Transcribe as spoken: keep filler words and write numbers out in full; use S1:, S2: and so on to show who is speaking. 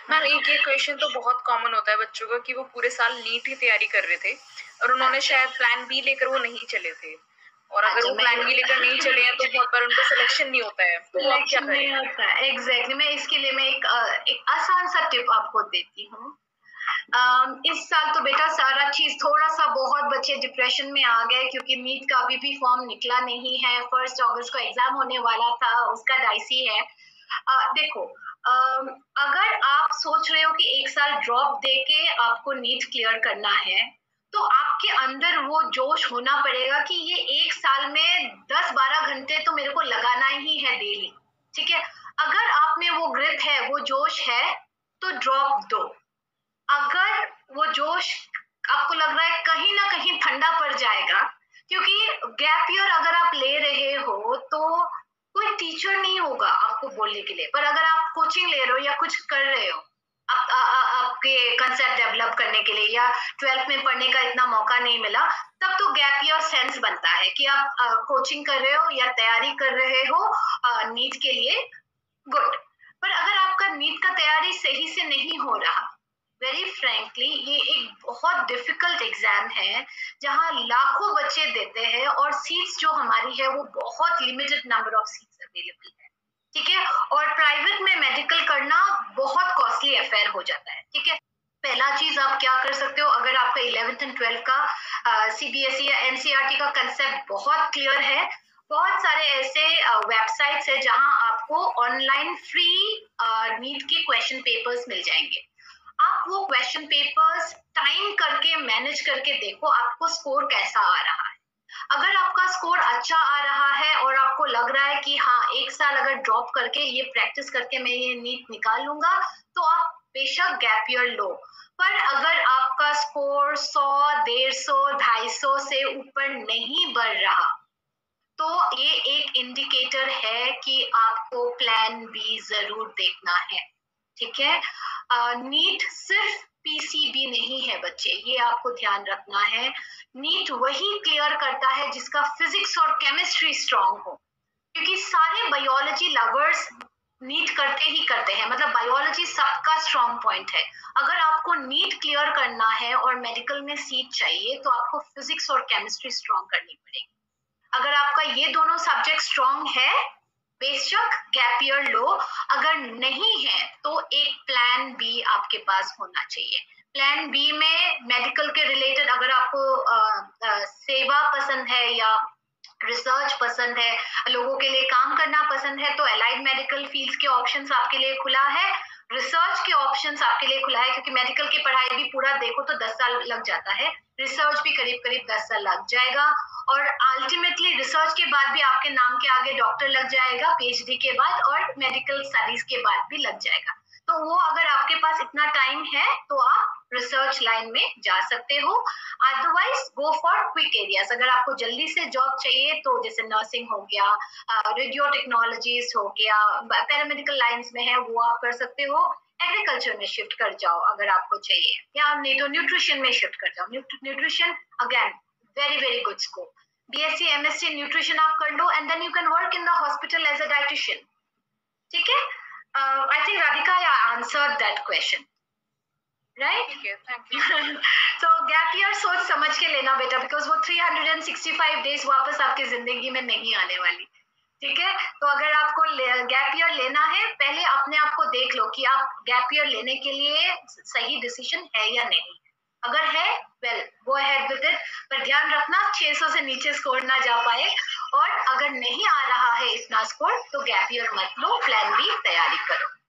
S1: Ma'am एक ये question तो बहुत कॉमन होता है बच्चों का कि वो पूरे साल नीट की तैयारी कर रहे थे और उन्होंने
S2: अच्छा।
S1: शायद प्लान बी लेकर वो नहीं चले थे और अगर
S2: अच्छा,
S1: वो
S2: मैं
S1: प्लान बी लेकर नहीं चले हैं तो बहुत बार उनका सिलेक्शन नहीं होता है, तो वो आप क्या
S2: सिलेक्शन नहीं
S1: करें?
S2: होता है, एग्ज़ैक्टली। मैं इसके लिए मैं एक अ, एक आसान सा टिप आपको देती हूँ। अम, इस साल तो बेटा सारा चीज़ थोड़ा-सा बहुत बच्चे डिप्रेशन में आ गए क्योंकि नीट का अभी भी फॉर्म निकला नहीं है, फर्स्ट अगस्त को एग्ज़ाम होने वाला था, उसका डाइसी है। अ, देखो, अम, अगर आप सोच रहे हो कि एक साल ड्रॉप देके आपको नीट क्लियर करना है, तो आपके अंदर वो जोश होना पड़ेगा कि ये एक साल में दस बारह घंटे तो मेरे को लगाना ही है डेली, ठीक है? अगर आप में वो ग्रिप है, वो जोश है, तो ड्रॉप दो। अगर वो जोश आपको लग रहा है कहीं न कहीं ठंडा पड़ जाएगा, क्योंकि गैप ईयर अगर आप ले रहे हो तो कोई टीचर नहीं होगा आपको बोलने के लिए। पर अगर आप कोचिंग ले रहे हो या कुछ कर रहे हो, आप अ अ, आपके कंसेप्ट डेवलप करने के लिए या ट्वेल्थ में पढ़ने का इतना मौका नहीं मिला, तब तो गैप ईयर सेंस बनता है कि आप अ, कोचिंग कर रहे हो या तैयारी कर रहे हो अ, नीट के लिए, गुड। पर अगर आपका नीट का तैयारी सही से नहीं हो रहा, वेरी फ्रैंकली ये एक बहुत डिफिकल्ट एग्जाम है जहां लाखों बच्चे देते हैं और सीट्स जो हमारी है वो बहुत limited number of seats available है, ठीक है? और प्राइवेट में मेडिकल करना बहुत कॉस्टली अफेयर हो जाता है, ठीक है? पहला चीज आप क्या कर सकते हो, अगर आपका इलेवेंथ एंड ट्वेल्थ का सीबीएसई या एनसीईआरटी का कंसेप्ट बहुत क्लियर है, बहुत सारे ऐसे वेबसाइट्स है जहां आपको ऑनलाइन फ्री नीट के क्वेश्चन पेपर्स मिल जाएंगे। आप वो क्वेश्चन पेपर्स टाइम करके मैनेज करके देखो आपको स्कोर कैसा आ रहा है। अगर आपका स्कोर अच्छा आ रहा है और आपको लग रहा है कि हाँ एक साल अगर ड्रॉप करके ये प्रैक्टिस करके मैं ये नीट निकाल लूंगा, तो आप बेशक गैप ईयर लो। पर अगर आपका स्कोर सौ, डेढ़ सौ, ढाई सौ से ऊपर नहीं बढ़ रहा, तो ये एक इंडिकेटर है कि आपको प्लान बी जरूर देखना है, ठीक है? नीट सिर्फ पीसीबी नहीं है बच्चे, ये आपको ध्यान रखना है। नीट वही क्लियर करता है जिसका फिजिक्स और केमिस्ट्री स्ट्रांग हो, क्योंकि सारे बायोलॉजी लवर्स नीट करते ही करते हैं, मतलब बायोलॉजी सबका स्ट्रांग पॉइंट है। अगर आपको नीट क्लियर करना है और मेडिकल में सीट चाहिए तो आपको फिजिक्स और केमिस्ट्री स्ट्रांग करनी पड़ेगी। अगर आपका ये दोनों सब्जेक्ट स्ट्रांग है, बेशक गैप ईयर लो। अगर नहीं है तो एक प्लान बी आपके पास होना चाहिए। प्लान बी में मेडिकल के रिलेटेड अगर आपको अ, अ, सेवा पसंद है या रिसर्च पसंद है, लोगों के लिए काम करना पसंद है, तो अलाइड मेडिकल फील्ड्स के ऑप्शंस आपके लिए खुला है। रिसर्च के ऑप्शंस आपके लिए खुला है, क्योंकि मेडिकल की पढ़ाई भी पूरा देखो तो दस साल लग जाता है, रिसर्च भी करीब करीब दस साल लग जाएगा। और अल्टीमेटली रिसर्च के बाद भी आपके नाम के आगे डॉक्टर लग जाएगा पीएचडी के बाद, और मेडिकल स्टडीज के बाद भी लग जाएगा। तो वो अगर आपके पास इतना टाइम है तो आप रिसर्च लाइन में जा सकते हो। Otherwise go for quick areas. अगर आपको जल्दी से जॉब चाहिए तो जैसे नर्सिंग हो गया, रेडियो टेक्नोलॉजीज हो गया, पैरामेडिकल लाइंस में है वो आप कर सकते हो। एग्रीकल्चर में शिफ्ट कर जाओ अगर आपको चाहिए, या नहीं तो न्यूट्रिशन में शिफ्ट कर जाओ। Nutrition again very very good scope. BSc MSc nutrition आप कर लो and then you can work in the hospital as a dietitian, ठीक है? I think Radhika I answered that question, right?
S1: ठीक है, थैंक यू।
S2: तो गैप ईयर सोच समझ के लेना बेटा, बिकॉज वो तीन सौ पैंसठ डेज वापस आपकी जिंदगी में नहीं आने वाली, ठीक है? तो अगर आपको गैप ईयर लेना है, पहले अपने आप को देख लो कि आप गैप ईयर लेने के लिए सही डिसीजन है या नहीं। अगर है, well go ahead with it, पर ध्यान रखना छह सौ से नीचे स्कोर ना जा पाए। और अगर नहीं आ रहा है इतना स्कोर तो गैप ईयर मत लो, प्लान बी तैयारी करो।